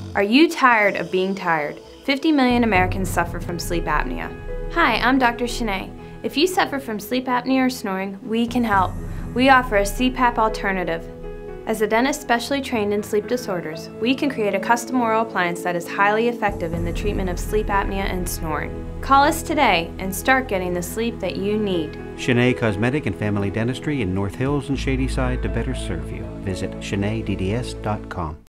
Are you tired of being tired? 50 million Americans suffer from sleep apnea. Hi, I'm Dr. D.Chenet. If you suffer from sleep apnea or snoring, we can help. We offer a CPAP alternative. As a dentist specially trained in sleep disorders, we can create a custom oral appliance that is highly effective in the treatment of sleep apnea and snoring. Call us today and start getting the sleep that you need. Shady Cosmetic and Family Dentistry in North Hills and Shady Side to better serve you. Visit SheneDDS.com.